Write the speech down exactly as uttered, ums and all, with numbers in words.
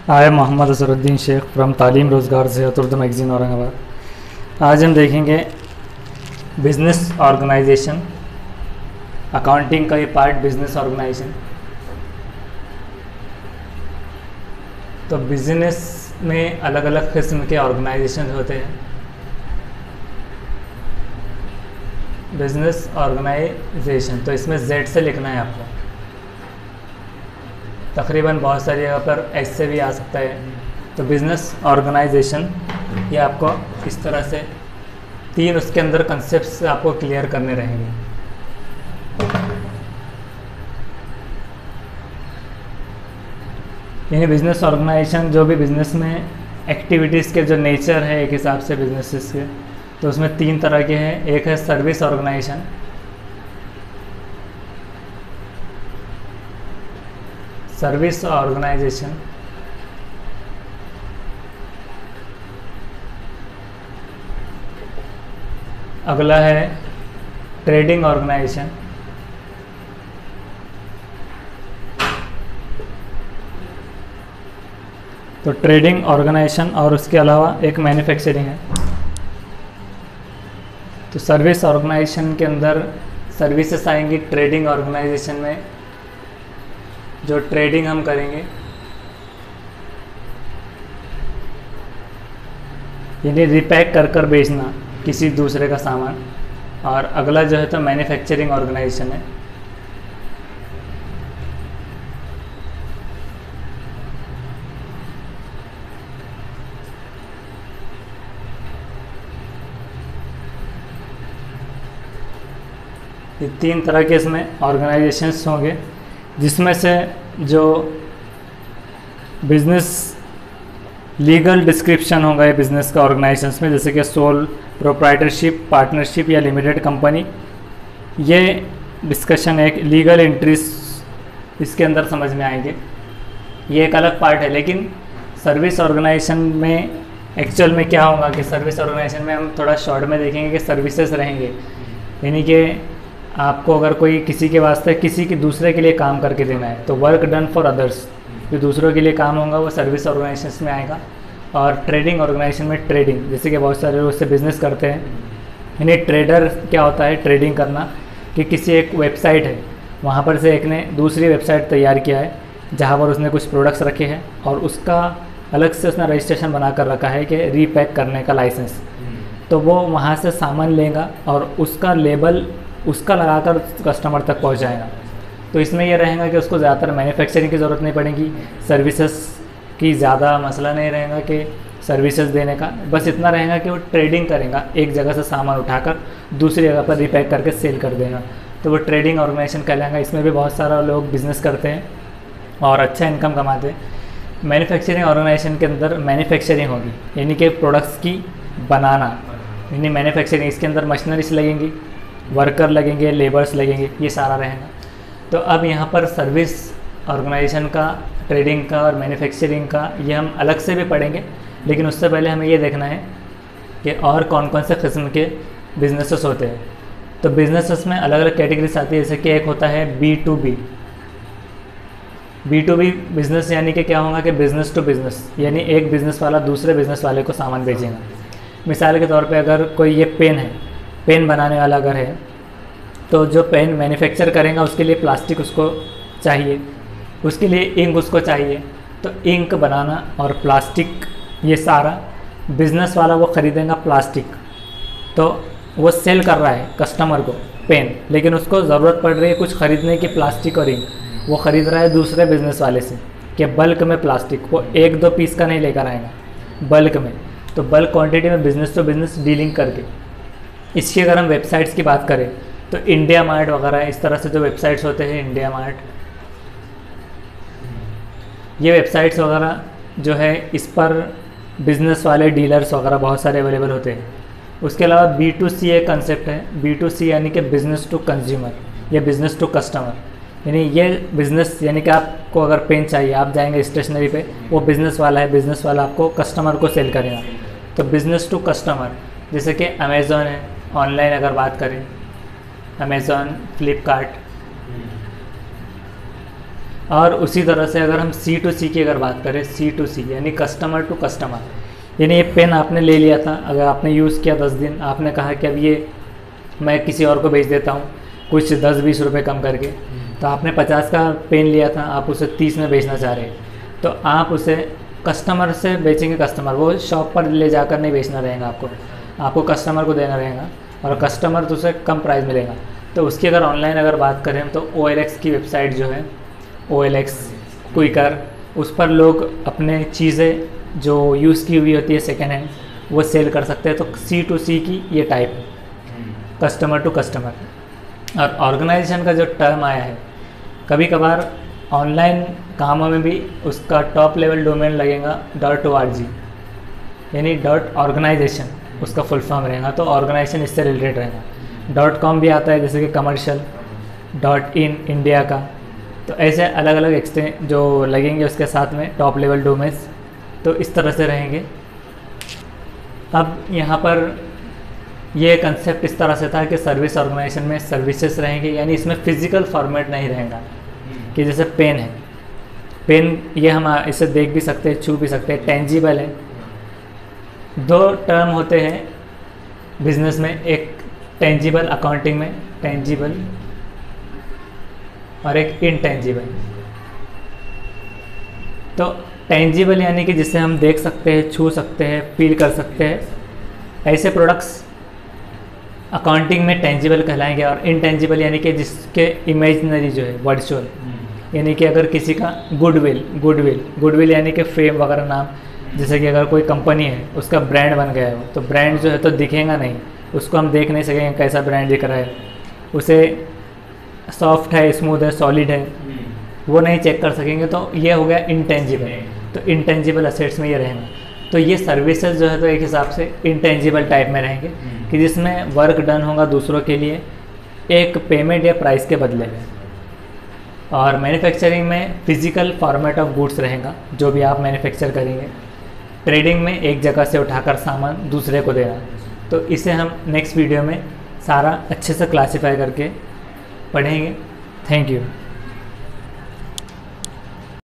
I am Mohammad Asaruddin Shaikh from Talim Rozgar से Urdu magazine Aurangabad. आज हम देखेंगे बिज़नेस ऑर्गेनाइजेशन, अकाउंटिंग का ये पार्ट बिज़नेस ऑर्गेनाइजेशन। तो बिज़नेस में अलग अलग किस्म के ऑर्गेनाइजेशन होते हैं। बिज़नेस ऑर्गेनाइजेशन, तो इसमें जेड से लिखना है आपको। तकरीबन बहुत सारी जगह पर एस से भी आ सकता है। तो बिज़नेस ऑर्गेनाइजेशन ये आपको इस तरह से तीन उसके अंदर कंसेप्ट्स आपको क्लियर करने रहेंगे। यानी बिज़नेस ऑर्गेनाइजेशन जो भी बिज़नेस में एक्टिविटीज़ के जो नेचर है एक हिसाब से बिजनेसेस के, तो उसमें तीन तरह के हैं। एक है सर्विस ऑर्गेनाइजेशन, सर्विस ऑर्गेनाइजेशन अगला है ट्रेडिंग ऑर्गेनाइजेशन, तो ट्रेडिंग ऑर्गेनाइजेशन और उसके अलावा एक मैन्युफैक्चरिंग है। तो सर्विस ऑर्गेनाइजेशन के अंदर सर्विसेस आएंगी। ट्रेडिंग ऑर्गेनाइजेशन में जो ट्रेडिंग हम करेंगे, यानी रिपैक कर कर बेचना किसी दूसरे का सामान। और अगला जो है तो मैन्युफैक्चरिंग ऑर्गेनाइजेशन है। ये तीन तरह के इसमें ऑर्गेनाइजेशंस होंगे, जिसमें से जो बिज़नेस लीगल डिस्क्रिप्शन होगा ये बिज़नेस का ऑर्गेनाइजेशंस में, जैसे कि सोल प्रोप्राइटरशिप, पार्टनरशिप या लिमिटेड कंपनी, ये डिस्कशन एक लीगल एंट्रीज इसके अंदर समझ में आएंगे। ये एक अलग पार्ट है। लेकिन सर्विस ऑर्गेनाइजेशन में एक्चुअल में क्या होगा कि सर्विस ऑर्गेनाइजेशन में हम थोड़ा शॉर्ट में देखेंगे कि सर्विसेज रहेंगे। यानी कि आपको अगर कोई किसी के वास्ते किसी के दूसरे के लिए काम करके देना है तो वर्क डन फॉर अदर्स, जो दूसरों के लिए काम होगा वो सर्विस ऑर्गेनाइजेशन में आएगा। और ट्रेडिंग ऑर्गेनाइजेशन में ट्रेडिंग, जैसे कि बहुत सारे लोग उससे बिज़नेस करते हैं। यानी ट्रेडर क्या होता है, ट्रेडिंग करना, कि किसी एक वेबसाइट है, वहाँ पर से एक ने दूसरी वेबसाइट तैयार किया है जहाँ पर उसने कुछ प्रोडक्ट्स रखे हैं और उसका अलग से उसने रजिस्ट्रेशन बना कर रखा है कि रीपैक करने का लाइसेंस। तो वो वहाँ से सामान लेगा और उसका लेबल उसका लगाकर कस्टमर तक पहुँचाएगा। तो इसमें यह रहेगा कि उसको ज़्यादातर मैन्युफैक्चरिंग की ज़रूरत नहीं पड़ेगी, सर्विसेज की ज़्यादा मसला नहीं रहेगा कि सर्विसेज देने का। बस इतना रहेगा कि वो ट्रेडिंग करेगा, एक जगह से सामान उठाकर दूसरी जगह पर रिपैक करके सेल कर देगा। तो वो ट्रेडिंग ऑर्गेनाइजेशन कहलाएगा। इसमें भी बहुत सारा लोग बिज़नेस करते हैं और अच्छा इनकम कमाते हैं। मैन्युफैक्चरिंग ऑर्गेनाइजेशन के अंदर मैन्युफैक्चरिंग होगी, यानी कि प्रोडक्ट्स की बनाना, यानी मैन्युफैक्चरिंग। इसके अंदर मशीनरीज लगेंगी, वर्कर लगेंगे, लेबर्स लगेंगे, ये सारा रहेगा। तो अब यहाँ पर सर्विस ऑर्गेनाइजेशन का, ट्रेडिंग का और मैन्युफैक्चरिंग का ये हम अलग से भी पढ़ेंगे। लेकिन उससे पहले हमें ये देखना है कि और कौन कौन से किस्म के बिजनेसेस होते हैं। तो बिजनेसेस में अलग अलग कैटेगरीज आती है, जैसे कि एक होता है B to B. B to B business यानी कि क्या होगा कि बिज़नेस टू बिज़नेस, यानी एक बिज़नेस वाला दूसरे बिज़नेस वाले को सामान बेचेगा। मिसाल के तौर पे अगर कोई ये पेन है, पेन बनाने वाला अगर है, तो जो पेन मैन्युफैक्चर करेगा उसके लिए प्लास्टिक उसको चाहिए, उसके लिए इंक उसको चाहिए। तो इंक बनाना और प्लास्टिक, ये सारा बिज़नेस वाला वो ख़रीदेगा प्लास्टिक। तो वो सेल कर रहा है कस्टमर को पेन, लेकिन उसको ज़रूरत पड़ रही है कुछ ख़रीदने की प्लास्टिक और इंक। वो ख़रीद रहा है दूसरे बिज़नेस वाले से कि बल्क में प्लास्टिक, वो एक दो पीस का नहीं लेकर आएगा, बल्क में। तो बल्क क्वांटिटी में बिज़नेस टू बिज़नेस डीलिंग करके। इसकी अगर हम वेबसाइट्स की बात करें तो इंडिया मार्ट वगैरह, इस तरह से जो वेबसाइट्स होते हैं, इंडिया मार्ट, ये वेबसाइट्स वगैरह जो है इस पर बिज़नेस वाले डीलर्स वगैरह बहुत सारे अवेलेबल होते हैं। उसके अलावा बी टू सी एक कंसेप्ट है। बी टू सी यानी कि बिज़नेस टू कंज्यूमर या बिज़नेस टू कस्टमर। यानी ये बिज़नेस, यानी कि आपको अगर पेन चाहिए, आप जाएंगे स्टेशनरी पे, वो बिज़नेस वाला है, बिज़नेस वाला आपको कस्टमर को सेल करेगा। तो बिज़नेस टू कस्टमर, जैसे कि अमेज़ॉन है, ऑनलाइन अगर बात करें, अमेज़ॉन, फ्लिपकार्ट, और उसी तरह से अगर हम सी टू सी की अगर बात करें, सी टू सी यानी कस्टमर टू कस्टमर, यानी ये पेन आपने ले लिया था, अगर आपने यूज़ किया दस दिन, आपने कहा कि अब ये मैं किसी और को बेच देता हूँ कुछ दस बीस रुपए कम करके, तो आपने पचास का पेन लिया था, आप उसे तीस में बेचना चाह रहे हैं, तो आप उसे कस्टमर से बेचेंगे। कस्टमर वो शॉप पर ले जाकर नहीं बेचना रहेगा, आपको आपको कस्टमर को देना रहेगा और कस्टमर तो उसे कम प्राइस मिलेगा। तो उसकी अगर ऑनलाइन अगर बात करें तो ओ एल एक्स की वेबसाइट जो है, ओ एल एक्स क्विकर, उस पर लोग अपने चीज़ें जो यूज़ की हुई होती है सेकेंड हैंड वो सेल कर सकते हैं। तो सी टू सी की ये टाइप है, कस्टमर टू कस्टमर। और ऑर्गेनाइजेशन का जो टर्म आया है, कभी कभार ऑनलाइन कामों में भी उसका टॉप लेवल डोमेन लगेगा डॉट ओ आर जी, यानी डॉट ऑर्गेनाइजेशन उसका फुल फॉर्म रहेगा, तो ऑर्गेनाइजेशन इससे रिलेटेड रहेगा। डॉट कॉम भी आता है जैसे कि कमर्शियल, डॉट इन इंडिया का, तो ऐसे अलग अलग एक्सटेंज जो लगेंगे उसके साथ में टॉप लेवल डोमेन्स, तो इस तरह से रहेंगे। अब यहाँ पर ये कंसेप्ट इस तरह से था कि सर्विस ऑर्गेनाइजेशन में सर्विसेज रहेंगे, यानी इसमें फिजिकल फॉर्मेट नहीं रहेगा कि जैसे पेन है, पेन ये हम इसे देख भी सकते हैं, छू भी सकते हैं, टेंजिबल है। दो टर्म होते हैं बिजनेस में, एक टेंजिबल अकाउंटिंग में टेंजिबल और एक इनटेंजिबल। तो टेंजिबल यानी कि जिसे हम देख सकते हैं, छू सकते हैं, फील कर सकते हैं, ऐसे प्रोडक्ट्स अकाउंटिंग में टेंजिबल कहलाएंगे। और इनटेंजिबल यानी कि जिसके इमेजिनरी जो है वर्चुअल, यानी कि अगर किसी का गुडविल गुडविल गुडविल यानी कि फेम वगैरह नाम, जैसे कि अगर कोई कंपनी है उसका ब्रांड बन गया है, तो ब्रांड जो है तो दिखेगा नहीं, उसको हम देख नहीं सकेंगे कैसा ब्रांड दिख रहा है, उसे सॉफ्ट है, स्मूथ है, सॉलिड है, वो नहीं चेक कर सकेंगे। तो ये हो गया इनटेंजिबल। तो इनटेंजिबल असेट्स में ये रहेगा। तो ये सर्विसेज जो है तो एक हिसाब से इनटेंजिबल टाइप में रहेंगे कि जिसमें वर्क डन होगा दूसरों के लिए एक पेमेंट या प्राइस के बदले में। और मैन्युफैक्चरिंग में फिजिकल फॉर्मेट ऑफ गुड्स रहेगा, जो भी आप मैन्युफैक्चर करेंगे। ट्रेडिंग में एक जगह से उठाकर सामान दूसरे को देना। तो इसे हम नेक्स्ट वीडियो में सारा अच्छे से क्लासीफाई करके पढ़ेंगे। Thank you.